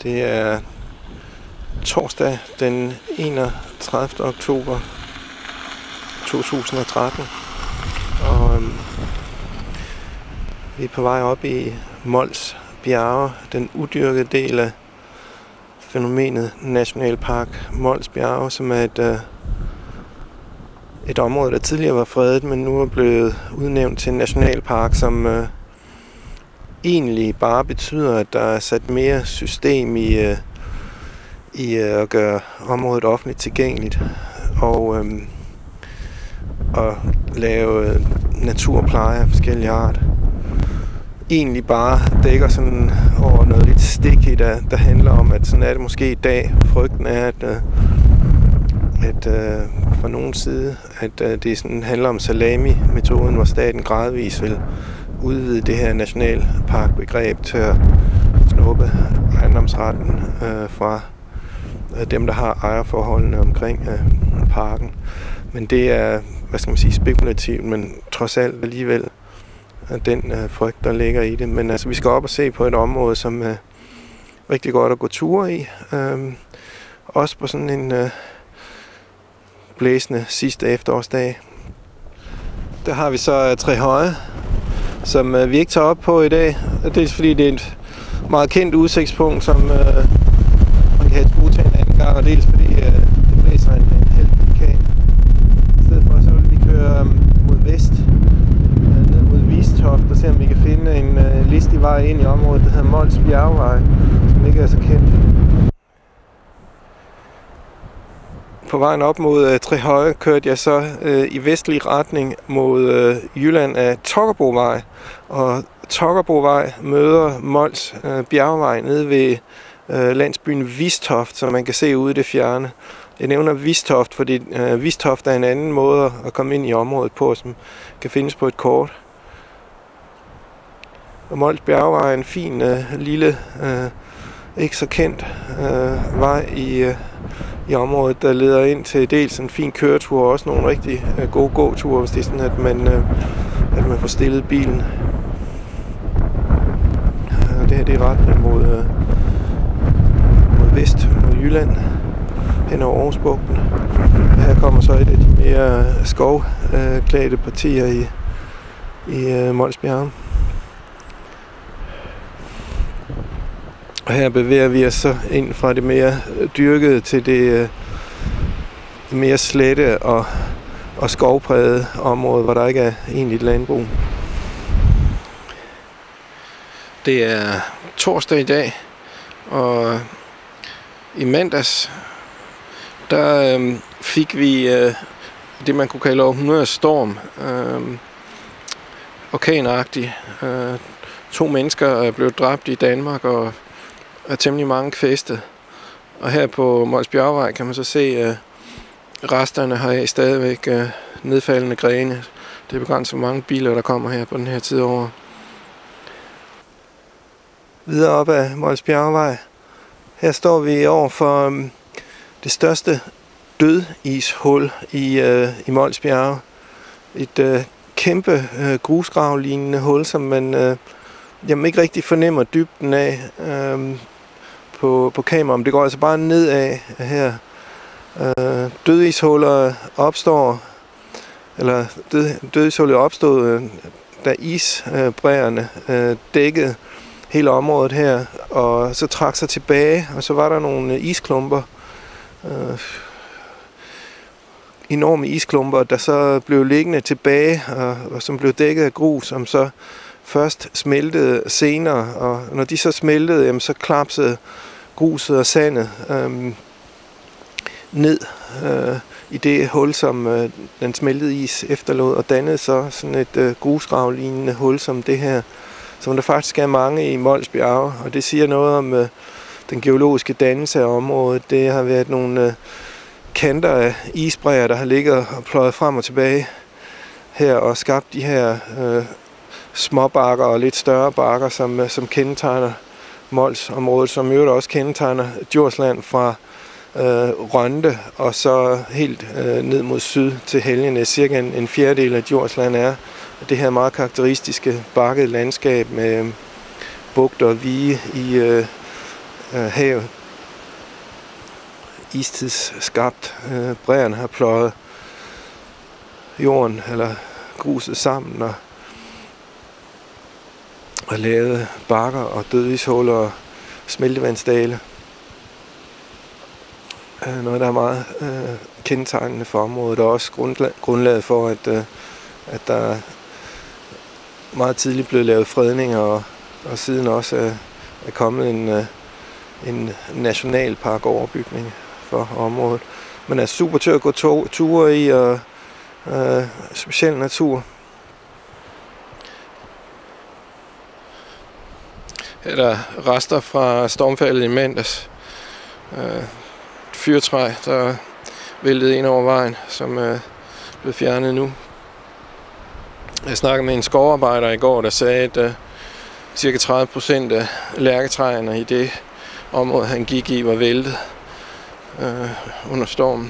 Det er torsdag den 31. oktober 2013, og vi er på vej op i Mols Bjerge, den udyrkede del af fænomenet Nationalpark Mols Bjerge, som er et område, der tidligere var fredet, men nu er blevet udnævnt til en nationalpark, som egentlig bare betyder, at der er sat mere system i at gøre området offentligt tilgængeligt og lave naturpleje af forskellige art. Egentlig bare dækker sådan over noget lidt sticky, der handler om, at sådan er det måske i dag. Frygten er, at fra nogen side, at det sådan handler om salami-metoden, hvor staten gradvist vil udvide det her nationalparkbegreb til at snuppe ejendomsretten fra dem, der har ejerforholdene omkring parken. Men det er, spekulativt, men trods alt alligevel den frygt, der ligger i det. Men altså, vi skal op og se på et område, som er rigtig godt at gå ture i. Også på sådan en blæsende sidste efterårsdag. Der har vi så Trehøje, som vi ikke tager op på i dag. Dels fordi det er et meget kendt udsigtspunkt, som man kan have et brug til en anden gang, og dels fordi det blæser en halv vulkan. I stedet for så vil vi køre mod vest, ned mod Vistoft, og se om vi kan finde en listig vej ind i området, der hedder Mols Bjerge Vej, som ikke er så kendt. På vejen op mod Trehøje kørte jeg så i vestlig retning mod Jylland af Tokkerbrovej, og Tokkerbrovej møder Mols Bjergevej nede ved landsbyen Vistoft, som man kan se ude i det fjerne. Jeg nævner Vistoft, fordi Vistoft er en anden måde at komme ind i området på, som kan findes på et kort. Og Mols Bjergevej er en fin, lille, ikke så kendt vej i området, der leder ind til dels en fin køretur og også nogle rigtig gode gåture, hvis det er sådan, at man får stillet bilen. Det her det er retning mod vest, mod Jylland, hen over Aarhusbugten. Her kommer så et af de mere skovklædte partier i Mols Bjerge. Og her bevæger vi os så ind fra det mere dyrkede til det mere slette og skovprægede område, hvor der ikke er egentligt landbrug. Det er torsdag i dag, og i mandags der fik vi det, man kunne kalde århundredets storm, orkanagtig. 2 mennesker er blevet dræbt i Danmark, og er temmelig mange kvæstet. Og her på Mols Bjergevej kan man så se resterne her stadigvæk nedfaldende grene. Det er begrænset, hvor mange biler der kommer her på den her tid over. Videre op ad Mols Bjergevej. Her står vi over for det største dødishul i Mols Bjerge. Et kæmpe grusgrav-lignende hul, som man ikke rigtig fornemmer dybden af på kamera, men det går altså bare nedad her. Dødishullet opstod, da isbræerne dækkede hele området her, og så trak sig tilbage, og så var der nogle isklumper, enorme isklumper, der så blev liggende tilbage, og som blev dækket af grus, som så først smeltede senere, og når de så smeltede, jamen, så klapsede gruset og sandet ned i det hul, som den smeltede is efterlod, og dannede så sådan et grusgrav-lignende hul som det her, som der faktisk er mange i Mols Bjerge, og det siger noget om den geologiske dannelse af området. Det har været nogle kanter af isbræer, der har ligget og pløjet frem og tilbage her og skabt de her små bakker og lidt større bakker, som kendetegner Mols-området, som jo også kendetegner Djursland fra Rønde og så helt ned mod syd til Helgene. Cirka en fjerdedel af Djursland er det her meget karakteristiske bakkede landskab med bugter og vige i havet. Istidsskabt. Bræerne har pløjet jorden eller gruset sammen og lavet bakker og dødishuller og smeltevandsdale. Noget, der er meget kendetegnende for området, og også grundlaget for, at der meget tidligt blev lavet fredninger, og siden også er kommet en nationalpark overbygning for området. Men er super til at gå ture i, og speciel natur. Her er der rester fra stormfaldet i mandags. Fyrtræ, der væltede ind over vejen, som er blevet fjernet nu. Jeg snakkede med en skovarbejder i går, der sagde, at cirka 30% af lærketræerne i det område, han gik i, var væltet under stormen.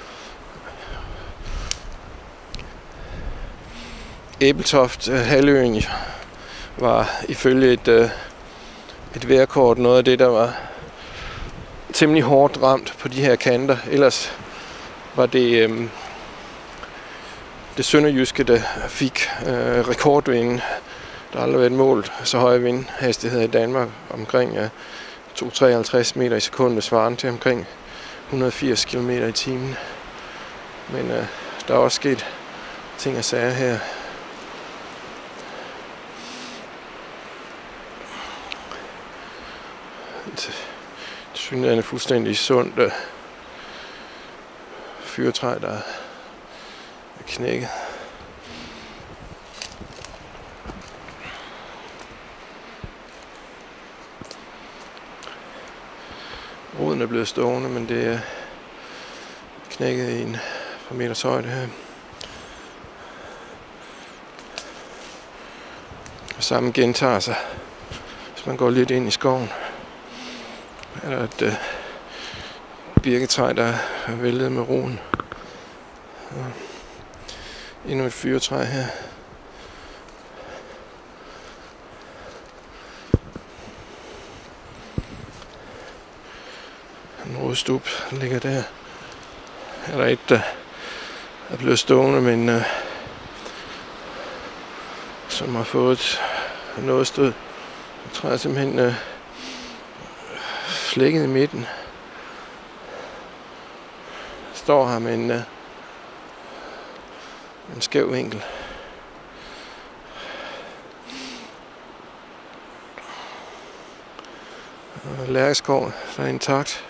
Æbeltoft, halvøen, var ifølge et vejrkort noget af det, der var temmelig hårdt ramt på de her kanter. Ellers var det det sønderjyske, der fik rekordvinden. Der har aldrig været målt så høje vindhastigheder i Danmark, omkring 253 meter i sekundet, svarende til omkring 180 km i timen. Men der er også sket ting og sager her. Synligheden er fuldstændig sundt fyrtræ, der er knækket. Roden er blevet stående, men det er knækket i en par meters højde her. Og sammen gentager sig, hvis man går lidt ind i skoven. Er der et birketræ, der er væltet med roden. Endnu et fyrtræ her. En rodstup ligger der. Her er der et, der er blevet stående, men som har fået noget stød. Jeg tror jeg simpelthen flækket i midten. Står her med en skæv vinkel. Lærkeskov, der er intakt.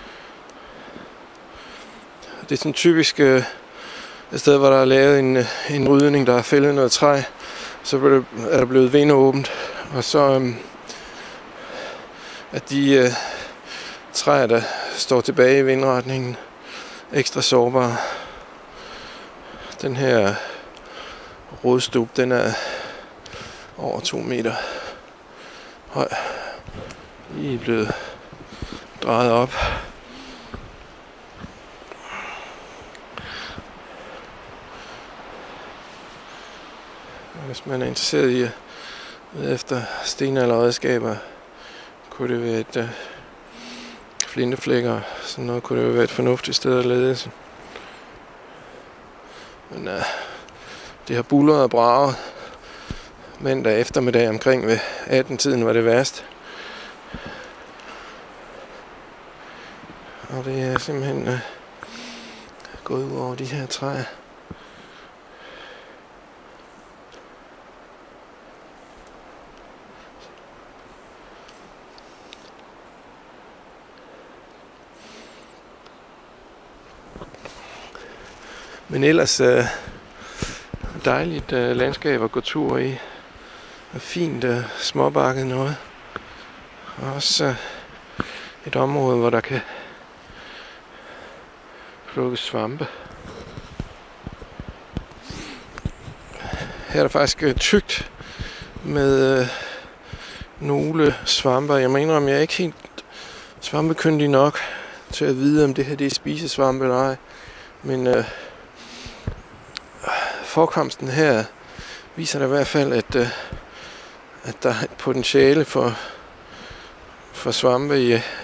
Det er sådan typisk et sted, hvor der er lavet en rydning, der er fældet noget træ. Så er der blevet vindåbent, og så at de træer, der står tilbage i vindretningen, ekstra sårbare. Den her rodstup, den er over 2 meter høj. Lige blevet drejet op. Hvis man er interesseret i at vide efter stenalderredskaber, kunne det være et flinteflækker, sådan noget kunne det være et fornuftigt sted at lede. Men det har buldret og braget. Mandag eftermiddag omkring ved 18-tiden var det værst. Og det er simpelthen gået ud over de her træer. Men ellers dejligt landskab at gå tur i. Og fint småbakket noget. Og også et område, hvor der kan plukkes svampe. Her er der faktisk tykt med nogle svamper. Jeg må indrømme, jeg er ikke helt svampekyndig nok til at vide, om det her det er spisesvampe eller ej. Men forekomsten her viser der i hvert fald, at der er et potentiale for for svampe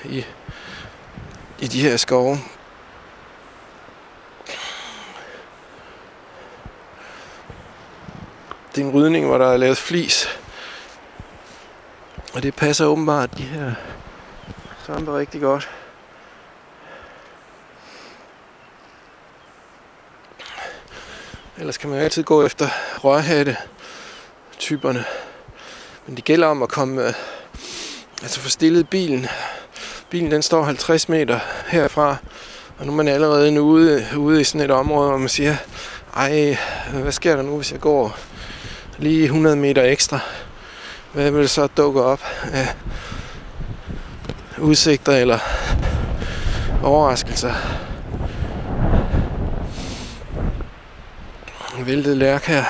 i de her skove. Det er en rydning, hvor der er lavet flis. Og det passer åbenbart de her svampe rigtig godt. Ellers kan man altid gå efter rørhatte-typerne. Men det gælder om at komme, få stillet bilen. Bilen den står 50 meter herfra, og nu er man allerede ude i sådan et område, hvor man siger, ej, hvad sker der nu, hvis jeg går lige 100 meter ekstra? Hvad vil så dukke op af udsigter eller overraskelser? En væltet lærk her.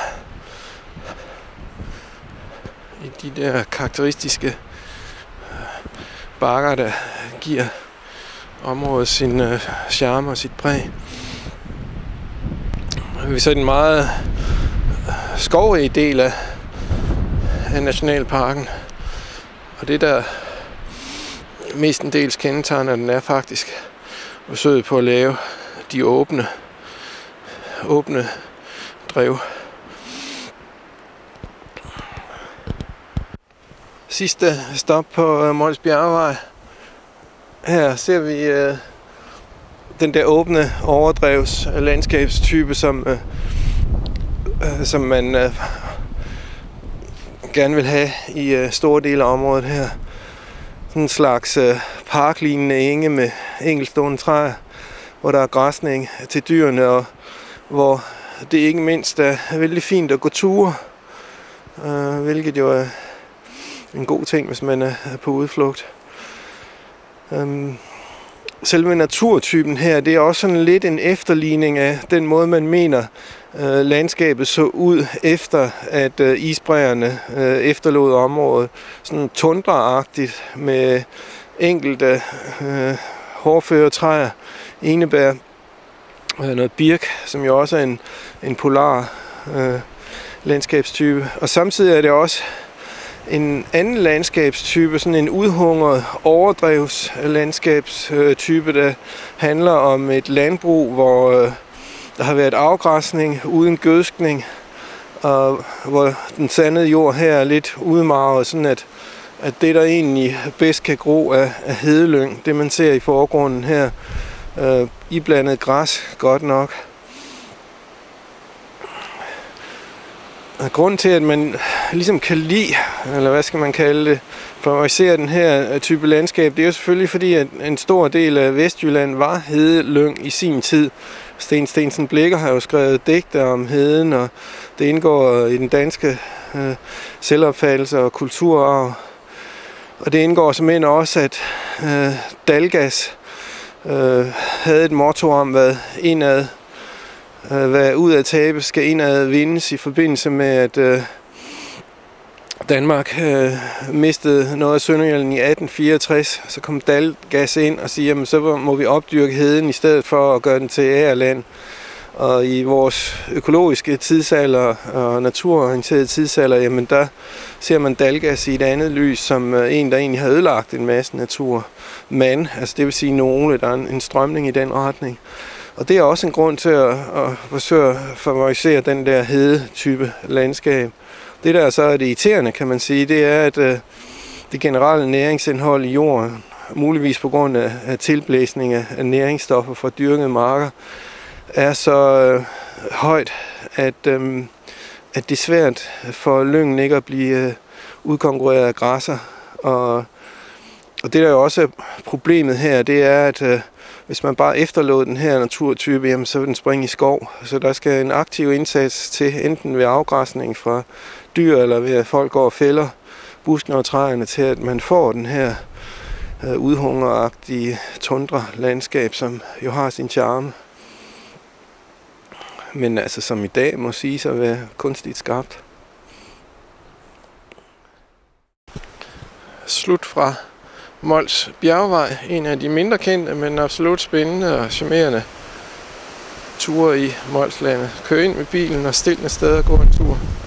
I de der karakteristiske bakker, der giver området sin charme og sit præg. Vi ser en meget skovrig del af nationalparken. Og det der mestendels kendetegner den er faktisk forsøget på at lave de åbne drev. Sidste stop på Bjerge Vej. Her ser vi den der åbne overdrevs landskabstype, som man gerne vil have i store dele af området her. Sådan en slags parklignende enge med enkeltstående træer, hvor der er græsning til dyrene, og hvor det ikke mindst er vældig fint at gå ture, hvilket jo er en god ting, hvis man er på udflugt. Selve naturtypen her, det er også sådan lidt en efterligning af den måde, man mener landskabet så ud efter, at isbræerne efterlod området. Sådan tundraagtigt med enkelte hårdføre træer, enebær, noget birk, som jo også er en polar landskabstype. Og samtidig er det også en anden landskabstype, sådan en udhungret overdrevs landskabstype, der handler om et landbrug, hvor der har været afgræsning uden gødskning, og hvor den sandede jord her er lidt udmarvet, sådan at det, der egentlig bedst kan gro, er hedelyng. Det man ser i forgrunden her, iblandet græs, godt nok. Grunden til, at man ligesom kan lide, eller hvad skal man kalde det, favorisere den her type landskab, det er jo selvfølgelig fordi, at en stor del af Vestjylland var hedelyng i sin tid. Sten Stensen Blicher har jo skrevet digte om heden, og det indgår i den danske selvopfattelse og kulturarv. Og det indgår simpelthen også, at Dalgas havde et motto om, hvad ud af tabe skal indad vindes, i forbindelse med, at Danmark mistede noget af Sønderjylland i 1864. Så kom Dalgas ind og siger, jamen, så må vi opdyrke heden i stedet for at gøre den til ærland. Og i vores økologiske tidsalder og naturorienterede tidsalder, jamen der ser man Dalgas i et andet lys som en, der egentlig har ødelagt en masse natur. Men, altså det vil sige nogle, der er en strømning i den retning. Og det er også en grund til at forsøge at favorisere den der hede-type landskab. Det der så er det irriterende, kan man sige, det er, at det generelle næringsindhold i jorden, muligvis på grund af tilblæsning af næringsstoffer fra dyrkede marker, er så højt, at det er svært for lyngen ikke at blive udkonkurreret af græsser. Og det der jo også er problemet her, det er, at hvis man bare efterlod den her naturtype, jamen, så vil den springe i skov. Så der skal en aktiv indsats til, enten ved afgræsning fra dyr, eller ved at folk går og fælder buskene og træerne, til at man får den her udhungeragtige tundra-landskab, som jo har sin charme. Men altså som i dag må sige at være kunstigt skabt. Slut fra Bjerge Vej, en af de mindre kendte, men absolut spændende og charmerende ture i Molslandet. Kør ind med bilen og stil et sted og gå en tur.